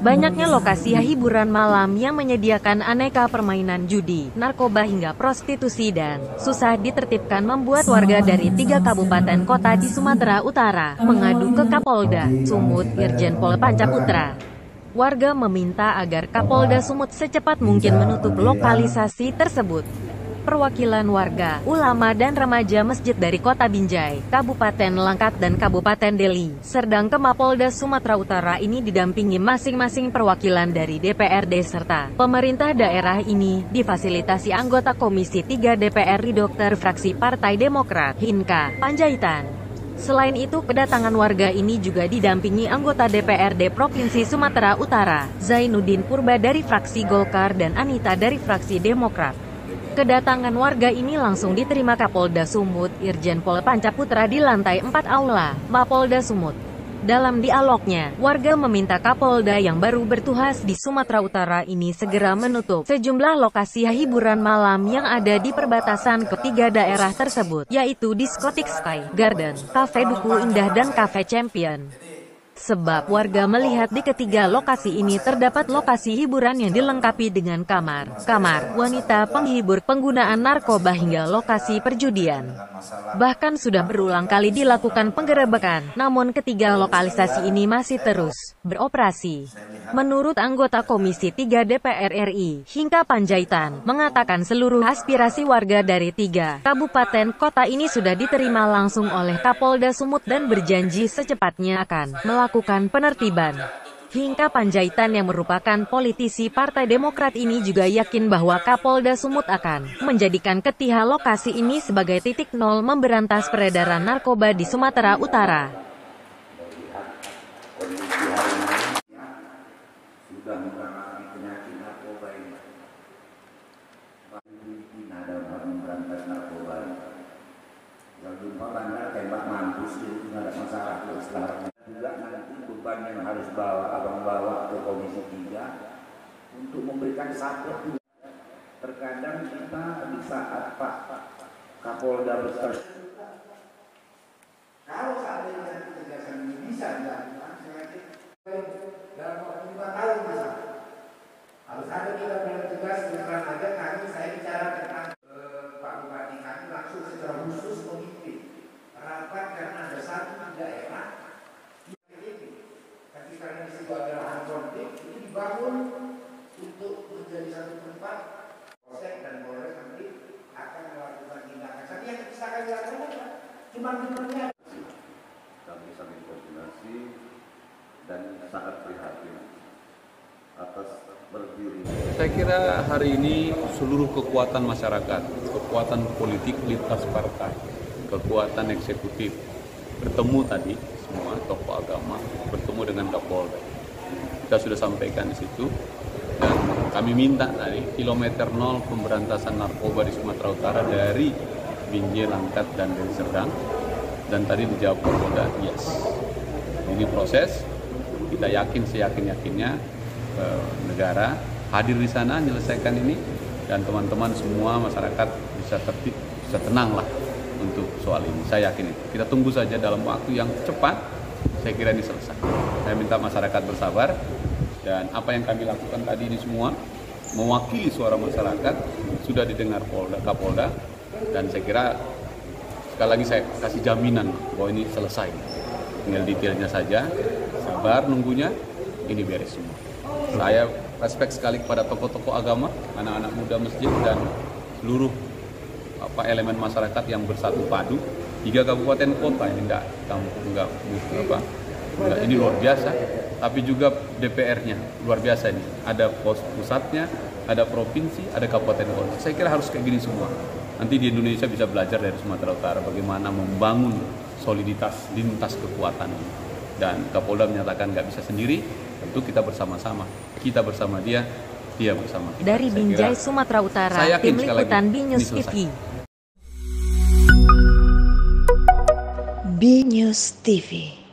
Banyaknya lokasi hiburan malam yang menyediakan aneka permainan judi, narkoba hingga prostitusi dan susah ditertibkan membuat warga dari 3 kabupaten kota di Sumatera Utara mengadu ke Kapolda Sumut Irjen Pol Pancaputra. Warga meminta agar Kapolda Sumut secepat mungkin menutup lokalisasi tersebut. Perwakilan warga, ulama dan remaja masjid dari Kota Binjai, Kabupaten Langkat dan Kabupaten Deli, Serdang ke Mapolda Sumatera Utara ini didampingi masing-masing perwakilan dari DPRD serta pemerintah daerah ini difasilitasi anggota Komisi 3 DPR Ridokter fraksi Partai Demokrat, Hinka Panjaitan. Selain itu, kedatangan warga ini juga didampingi anggota DPRD Provinsi Sumatera Utara, Zainuddin Purba dari fraksi Golkar dan Anita dari fraksi Demokrat. Kedatangan warga ini langsung diterima Kapolda Sumut, Irjen Pol Pancaputra di lantai 4 Aula Mapolda Sumut. Dalam dialognya, warga meminta Kapolda yang baru bertugas di Sumatera Utara ini segera menutup sejumlah lokasi hiburan malam yang ada di perbatasan ketiga daerah tersebut, yaitu Diskotik Sky Garden, Cafe Duku Indah dan Cafe Champion. Sebab warga melihat di ketiga lokasi ini terdapat lokasi hiburan yang dilengkapi dengan kamar wanita, penghibur, penggunaan narkoba hingga lokasi perjudian. Bahkan sudah berulang kali dilakukan penggerebekan, namun ketiga lokalisasi ini masih terus beroperasi. Menurut anggota Komisi 3 DPR RI, Hinka Panjaitan, mengatakan seluruh aspirasi warga dari 3 kabupaten kota ini sudah diterima langsung oleh Kapolda Sumut dan berjanji secepatnya akan melakukan penertiban. Hinka Panjaitan yang merupakan politisi Partai Demokrat ini juga yakin bahwa Kapolda Sumut akan menjadikan ketiga lokasi ini sebagai titik nol memberantas peredaran narkoba di Sumatera Utara. Sudah mengalami penyakit narkoba ini. Ada memberantas narkoba. Kalau jumpa bandar tembak mampus itu tidak ada masalah. Setelah juga nanti beban yang harus abang bawa ke Komisi 3 untuk memberikan support. Terkadang kita di saat Pak Kapolda besar, kalau seandainya ketegasan ini bisa dilakukan, dalam waktu 5 tahun masa harus ada kita punya tugas bukan aja saya bicara tentang Pak Bupati kami langsung secara khusus memimpin rapat karena ada satu daerah ini, tapi karena di situ ada konflik ini dibangun untuk menjadi satu tempat Polsek dan Polres nanti akan melakukan tindakan. Tapi yang bisa kami lakukan cuma jumlahnya. Kami sangat koordinasi dan sangat prihatin atas berdiri. Saya kira hari ini seluruh kekuatan masyarakat, kekuatan politik lintas partai, kekuatan eksekutif bertemu tadi, semua tokoh agama bertemu dengan Kapolda. Kita sudah sampaikan di situ dan kami minta tadi kilometer 0 pemberantasan narkoba di Sumatera Utara dari Binjai, Langkat dan Deli Serdang, dan tadi dijawab Kapolda yes. Ini proses. Kita yakin seyakin-yakinnya negara hadir di sana menyelesaikan ini dan teman-teman semua masyarakat bisa tertib, bisa tenang lah untuk soal ini. Saya yakin itu. Kita tunggu saja dalam waktu yang cepat. Saya kira ini selesai. Saya minta masyarakat bersabar dan apa yang kami lakukan tadi ini semua mewakili suara masyarakat sudah didengar Kapolda dan saya kira sekali lagi saya kasih jaminan bahwa ini selesai. Tinggal detailnya saja. Sabar nunggunya, ini beres semua. Saya respect sekali kepada tokoh-tokoh agama, anak-anak muda masjid dan seluruh elemen masyarakat yang bersatu padu. 3 kabupaten kota ini enggak ini luar biasa. Tapi juga DPR-nya luar biasa ini. Ada pos pusatnya, ada provinsi, ada kabupaten kota. Saya kira harus kayak gini semua. Nanti di Indonesia bisa belajar dari Sumatera Utara bagaimana membangun soliditas lintas kekuatan ini. Dan Kapolda menyatakan nggak bisa sendiri, tentu kita bersama-sama. Kita bersama dia bersama kita. Dari Binjai, Sumatera Utara, Tim Liputan BNews TV. BNews TV.